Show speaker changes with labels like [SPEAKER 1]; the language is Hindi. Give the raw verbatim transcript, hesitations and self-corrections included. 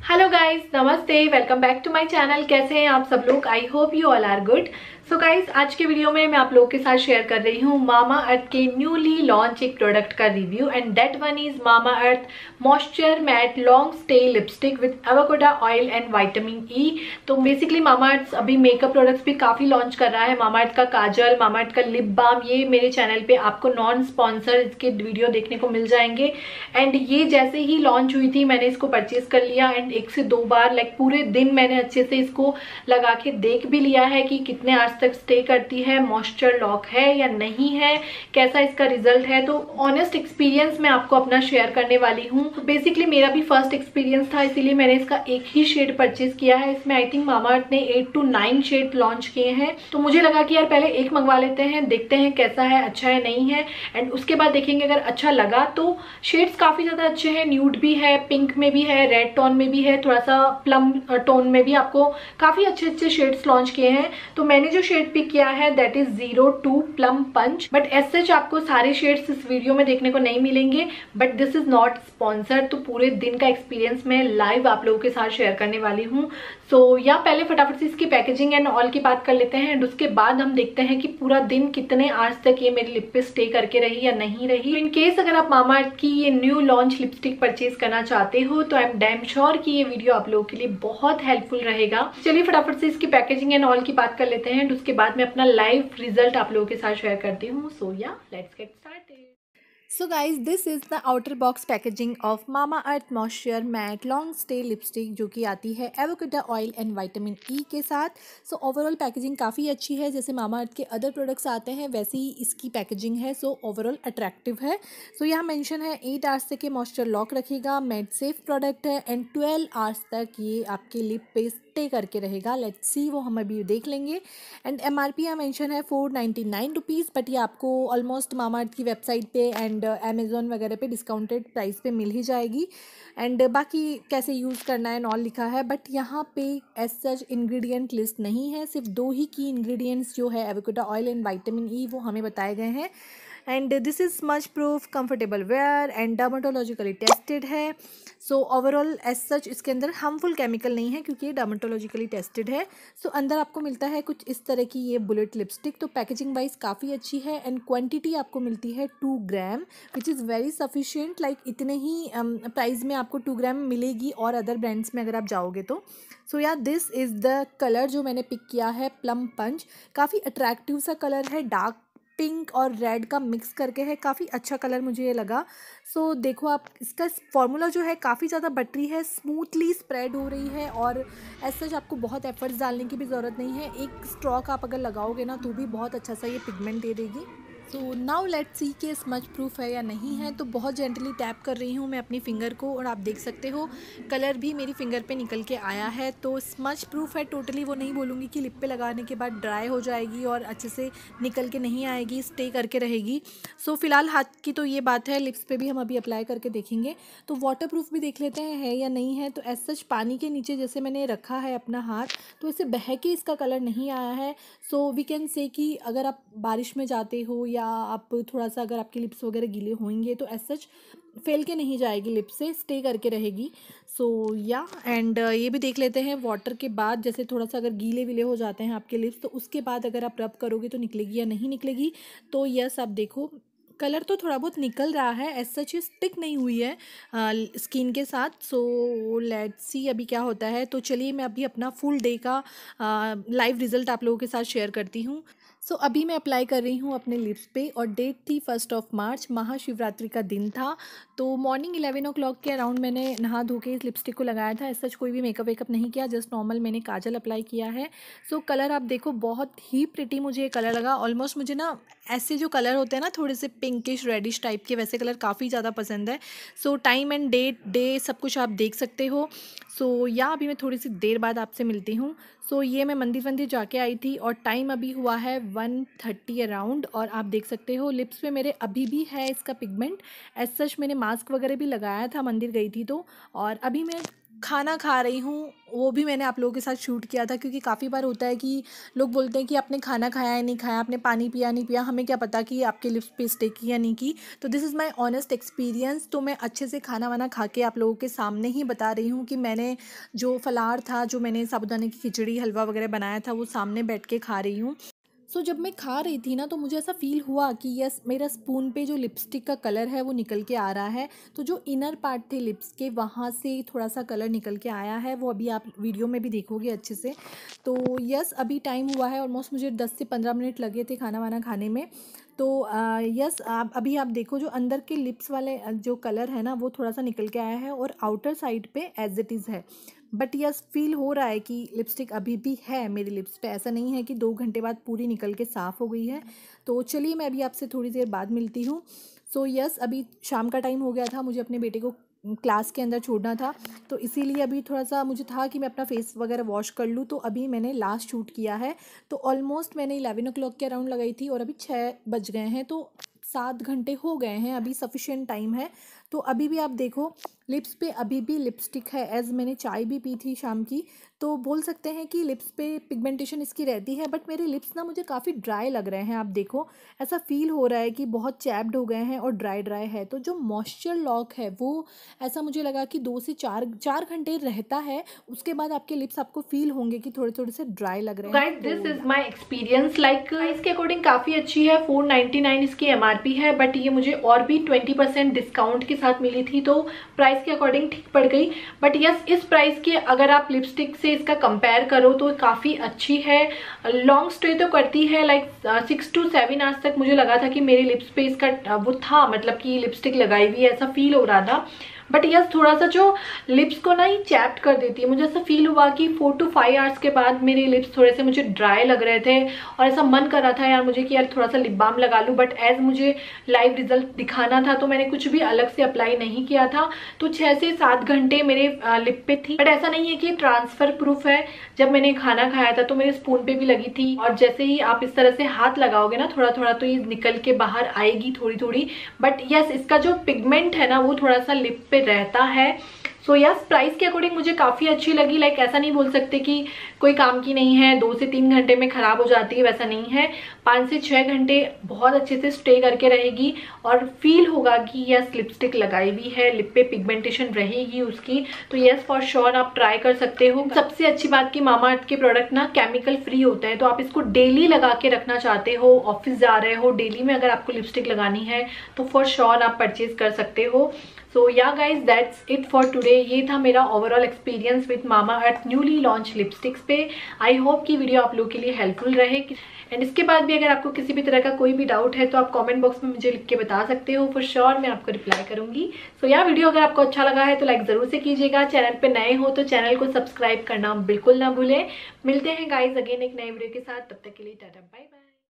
[SPEAKER 1] हेलो गाइस, नमस्ते। Welcome back to my channel. कैसे हैं आप सब लोग? I hope you all are good. So guys, आज के वीडियो में मैं आप लोगों के साथ शेयर कर रही हूँ मामा अर्थ के न्यूली लॉन्च एक प्रोडक्ट का review, and that one is Mamaearth moisture matte long stay lipstick with avocado oil and vitamin E. तो बेसिकली मामा अर्थ अभी मेकअप प्रोडक्ट्स भी काफी लॉन्च कर रहा है। मामा अर्थ का काजल, मामा अर्थ का लिप बाम, ये मेरे चैनल पे आपको नॉन स्पॉन्सर इसके वीडियो देखने को मिल जाएंगे। एंड ये जैसे ही लॉन्च हुई थी मैंने इसको परचेज कर लिया, एंड एक से दो बार लाइक पूरे दिन मैंने अच्छे से इसको लगा के देख भी लिया है कि कितने आज तक स्टे करती है, मॉइस्चर लॉक है या नहीं है, कैसा इसका रिजल्ट है। तो ऑनेस्ट एक्सपीरियंस मैं आपको अपना शेयर करने वाली हूँ। तो बेसिकली मेरा भी फर्स्ट एक्सपीरियंस था, इसीलिए मैंने इसका एक ही शेड परचेज किया है। इसमें आई थिंक मामा अर्थ ने eight to nine shade launch किए हैं, तो मुझे लगा कि यार पहले एक मंगवा लेते हैं, देखते हैं कैसा है, अच्छा है नहीं है, एंड उसके बाद देखेंगे अगर अच्छा लगा। तो शेड्स काफी ज्यादा अच्छे हैं, न्यूड भी है, पिंक में भी है, रेड टोन में भी है, थोड़ा सा प्लम टोन में भी आपको काफी अच्छे अच्छे शेड्स लॉन्च किए हैं। तो मैंने जो शेड पिक किया है that is zero two plum punch, but as such आपको सारे शेड्स इस वीडियो में देखने को नहीं मिलेंगे, but this is not sponsored. तो पूरे दिन का एक्सपीरियंस मैं लाइव आप लोगों के साथ शेयर करने वाली हूँ। सो so, या पहले फटाफट से इसकी पैकेजिंग एंड ऑल की बात कर लेते हैं, एंड उसके बाद हम देखते हैं कि पूरा दिन कितने आज तक ये मेरी लिप पे स्टे करके रही या नहीं रही। इन केस अगर आप मामा अर्थ की ये न्यू लॉन्च लिपस्टिक परचेज करना चाहते हो तो आई एम डैम श्योर कि ये वीडियो आप लोगों के लिए बहुत हेल्पफुल रहेगा। चलिए फटाफट से इसकी पैकेजिंग एंड ऑल की बात कर लेते हैं, एंड उसके बाद मैं अपना लाइव रिजल्ट आप लोगों के साथ शेयर करती हूँ। So yeah let's get started. So guys, this is the outer box packaging of Mama Earth Moisture Matte Long Stay Lipstick, जो कि आती है avocado oil and vitamin E के साथ। सो ओवरऑल पैकेजिंग काफ़ी अच्छी है, जैसे मामा अर्थ के अदर प्रोडक्ट्स आते हैं वैसे ही इसकी पैकेजिंग है। सो ओवरऑल अट्रैक्टिव है। सो so, यहाँ मेंशन है एट आवर्स तक ये मॉइस्चर लॉक रखेगा, मेड सेफ प्रोडक्ट है, एंड ट्वेल्व आवर्स तक ये आपके लिप पे स्टे करके रहेगा। लेट्स सी, वो हम अभी देख लेंगे। एंड एम आर पी यहाँ मेंशन है four ninety nine rupees, but ये आपको ऑलमोस्ट मामा अर्थ की वेबसाइट पे एंड अमेजोन वगैरह पे डिस्काउंटेड प्राइस पे मिल ही जाएगी। एंड बाकी कैसे यूज़ करना है नॉल लिखा है, बट यहाँ पे एज सच इंग्रेडिएंट लिस्ट नहीं है, सिर्फ दो ही की इंग्रेडिएंट्स जो है avocado oil and vitamin E वो हमें बताए गए हैं। And this is smudge proof, comfortable wear and dermatologically tested है। सो ओवरऑल एज सच इसके अंदर हार्मफुल केमिकल नहीं है क्योंकि ये डर्माटोलॉजिकली टेस्टेड है। सो so, अंदर आपको मिलता है कुछ इस तरह की ये बुलेट लिपस्टिक। तो पैकेजिंग वाइज काफ़ी अच्छी है, एंड क्वांटिटी आपको मिलती है two gram which is very sufficient. Like इतने ही प्राइस में आपको टू ग्राम मिलेगी और अदर ब्रांड्स में अगर आप जाओगे तो। सो या दिस इज़ द कलर जो मैंने पिक किया है, प्लम पंच। काफ़ी अट्रैक्टिव सा कलर है, डार्क पिंक और रेड का मिक्स करके है, काफ़ी अच्छा कलर मुझे ये लगा। सो so, देखो आप इसका फॉर्मूला जो है काफ़ी ज़्यादा बटरी है, स्मूथली स्प्रेड हो रही है, और एज सच आपको बहुत एफर्ट्स डालने की भी ज़रूरत नहीं है। एक स्ट्रोक आप अगर लगाओगे ना तो भी बहुत अच्छा सा ये पिगमेंट दे देगी। सो नाउ लेट्स सी कि स्मच प्रूफ है या नहीं है। तो बहुत जेंटली टैप कर रही हूँ मैं अपनी फिंगर को, और आप देख सकते हो कलर भी मेरी फिंगर पे निकल के आया है। तो स्मच प्रूफ है, टोटली वो नहीं बोलूँगी कि लिप पे लगाने के बाद ड्राई हो जाएगी और अच्छे से निकल के नहीं आएगी, स्टे करके रहेगी। सो so, फिलहाल हाथ की तो ये बात है, लिप्स पे भी हम अभी अप्लाई करके देखेंगे। तो वाटर प्रूफ भी देख लेते हैं है या नहीं है। तो एज सच पानी के नीचे जैसे मैंने रखा है अपना हाथ, तो इसे बह के इसका कलर नहीं आया है। सो वी कैन से कि अगर आप बारिश में जाते हो या आप थोड़ा सा अगर आपके लिप्स वगैरह गीले होंगे तो एज सच फेल के नहीं जाएगी, लिप से स्टे करके रहेगी। सो या एंड ये भी देख लेते हैं वाटर के बाद, जैसे थोड़ा सा अगर गीले विले हो जाते हैं आपके लिप्स तो उसके बाद अगर आप रब करोगे तो निकलेगी या नहीं निकलेगी। तो यस, आप देखो कलर तो थोड़ा बहुत निकल रहा है, एज सच स्टिक नहीं हुई है स्किन के साथ। सो लेट्स सी अभी क्या होता है। तो चलिए मैं अभी अपना फुल डे का लाइव रिजल्ट आप लोगों के साथ शेयर करती हूँ। सो so, अभी मैं अप्लाई कर रही हूँ अपने लिप्स पे, और डेट थी फर्स्ट ऑफ मार्च, महाशिवरात्रि का दिन था। तो मॉर्निंग इलेवन ओ क्लॉक के अराउंड मैंने नहा धो के इस लिपस्टिक को लगाया था। ऐसा कोई भी मेकअप वेकअप नहीं किया, जस्ट नॉर्मल मैंने काजल अप्लाई किया है। सो so, कलर आप देखो बहुत ही प्रिटी मुझे ये कलर लगा। ऑलमोस्ट मुझे ना ऐसे जो कलर होते हैं ना थोड़े से पिंकिश रेडिश टाइप के, वैसे कलर काफ़ी ज़्यादा पसंद है। So time and date day सब कुछ आप देख सकते हो। सो so, या अभी मैं थोड़ी सी देर बाद आपसे मिलती हूँ। सो so, ये मैं मंदिर वंदिर जाके आई थी, और टाइम अभी हुआ है वन थर्टी अराउंड, और आप देख सकते हो लिप्स पे मेरे अभी भी है इसका पिगमेंट। एज सच मैंने मास्क वगैरह भी लगाया था, मंदिर गई थी तो। और अभी मैं खाना खा रही हूँ, वो भी मैंने आप लोगों के साथ शूट किया था, क्योंकि काफ़ी बार होता है कि लोग बोलते हैं कि आपने खाना खाया है नहीं खाया, आपने पानी पिया नहीं पिया, हमें क्या पता कि आपके लिप्स पे स्टे की या नहीं की। तो this is my honest experience. तो मैं अच्छे से खाना वाना खा के आप लोगों के सामने ही बता रही हूँ कि मैंने जो फलार था, जो मैंने साबूदाने की खिचड़ी हलवा वगैरह बनाया था, वो सामने बैठ के खा रही हूँ। सो so, जब मैं खा रही थी ना, तो मुझे ऐसा फील हुआ कि यस, मेरा स्पून पे जो लिपस्टिक का कलर है वो निकल के आ रहा है। तो जो इनर पार्ट थे लिप्स के, वहाँ से थोड़ा सा कलर निकल के आया है, वो अभी आप वीडियो में भी देखोगे अच्छे से। तो यस, अभी टाइम हुआ है ऑलमोस्ट, मुझे दस से पंद्रह मिनट लगे थे खाना वाना खाने में। तो यस, आप अभी आप देखो, जो अंदर के लिप्स वाले जो कलर है ना, वो थोड़ा सा निकल के आया है और आउटर साइड पे एज इट इज़ है। बट यस, फील हो रहा है कि लिपस्टिक अभी भी है मेरे लिप्स पे, ऐसा नहीं है कि दो घंटे बाद पूरी निकल के साफ़ हो गई है। तो चलिए, मैं अभी आपसे थोड़ी देर बाद मिलती हूँ। सो यस, अभी शाम का टाइम हो गया था, मुझे अपने बेटे को क्लास के अंदर छोड़ना था, तो इसीलिए अभी थोड़ा सा मुझे था कि मैं अपना फेस वगैरह वॉश कर लूँ। तो अभी मैंने लास्ट शूट किया है, तो ऑलमोस्ट मैंने इलेवन ओ क्लॉक के अराउंड लगाई थी और अभी छः बज गए हैं, तो सात घंटे हो गए हैं, अभी सफिशिएंट टाइम है। तो अभी भी आप देखो, लिप्स पे अभी भी लिपस्टिक है, एज मैंने चाय भी पी थी शाम की। तो बोल सकते हैं कि लिप्स पे पिगमेंटेशन इसकी रहती है, बट मेरे लिप्स ना मुझे काफ़ी ड्राई लग रहे हैं। आप देखो, ऐसा फील हो रहा है कि बहुत चैप्ड हो गए हैं और ड्राई ड्राई है। तो जो मॉइस्चर लॉक है वो, ऐसा मुझे लगा कि दो से चार चार घंटे रहता है, उसके बाद आपके लिप्स आपको फील होंगे कि थोड़े थोड़े से ड्राई लग रहे हैं।
[SPEAKER 2] Guys, this is my experience. Like इसके अकॉर्डिंग काफ़ी अच्छी है, फोर नाइन्टी नाइन इसकी एमआरपी है, बट ये मुझे और भी ट्वेंटी परसेंट डिस्काउंट के साथ मिली थी, तो प्राइस के अकॉर्डिंग ठीक पड़ गई। बट यस, इस प्राइस के अगर आप लिपस्टिक से इसका कंपेयर करो तो काफ़ी अच्छी है, लॉन्ग स्टे तो करती है। Like six to seven hours तक मुझे लगा था कि मेरे लिप्स पे इसका वो था, मतलब कि लिपस्टिक लगाई हुई है ऐसा फील हो रहा था। बट यस, थोड़ा सा जो लिप्स को ना ही चैप्ट कर देती है। मुझे ऐसा फील हुआ कि फोर टू फाइव आवर्स के बाद मेरे लिप्स थोड़े से मुझे ड्राई लग रहे थे, और ऐसा मन कर रहा था यार मुझे कि यार थोड़ा सा लिप बाम लगा लूँ। बट एज मुझे लाइव रिजल्ट दिखाना था, तो मैंने कुछ भी अलग से अप्लाई नहीं किया था। तो छः से सात घंटे मेरे लिप पे थी। बट ऐसा नहीं है कि ट्रांसफर प्रूफ है, जब मैंने खाना खाया था तो मेरे स्पून पे भी लगी थी, और जैसे ही आप इस तरह से हाथ लगाओगे ना थोड़ा थोड़ा, तो ये निकल के बाहर आएगी थोड़ी थोड़ी। बट यस, इसका जो पिगमेंट है ना वो थोड़ा सा लिप पे रहता है। सो यस, प्राइस के अकॉर्डिंग मुझे काफ़ी अच्छी लगी। लाइक ऐसा नहीं बोल सकते कि कोई काम की नहीं है, दो से तीन घंटे में ख़राब हो जाती है, वैसा नहीं है। पाँच से छः घंटे बहुत अच्छे से स्टे करके रहेगी, और फील होगा कि यस लिपस्टिक लगाई हुई है, लिप पे पिगमेंटेशन रहेगी उसकी। तो यस, फॉर श्योर आप ट्राई कर सकते हो। सबसे अच्छी बात कि मामाअर्थ के प्रोडक्ट ना केमिकल फ्री होते हैं, तो आप इसको डेली लगा के रखना चाहते हो, ऑफिस जा रहे हो, डेली में अगर आपको लिपस्टिक लगानी है तो फॉर श्योर आप परचेज कर सकते हो। So yeah guys, that's it for today. ये था मेरा overall experience with Mamaearth newly launch lipsticks पे। आई होप कि वीडियो आप लोगों के लिए हेल्पफुल रहे। एंड इसके बाद भी अगर आपको किसी भी तरह का कोई भी डाउट है तो आप कमेंट बॉक्स में मुझे लिख के बता सकते हो, फॉर श्योर मैं आपको रिप्लाई करूंगी। सो या वीडियो अगर आपको अच्छा लगा है तो लाइक जरूर से कीजिएगा। चैनल पे नए हो तो चैनल को सब्सक्राइब करना बिल्कुल ना भूलें। मिलते हैं गाइज अगेन एक नए वीडियो के साथ, तब तक के लिए टाटा बाय बाय।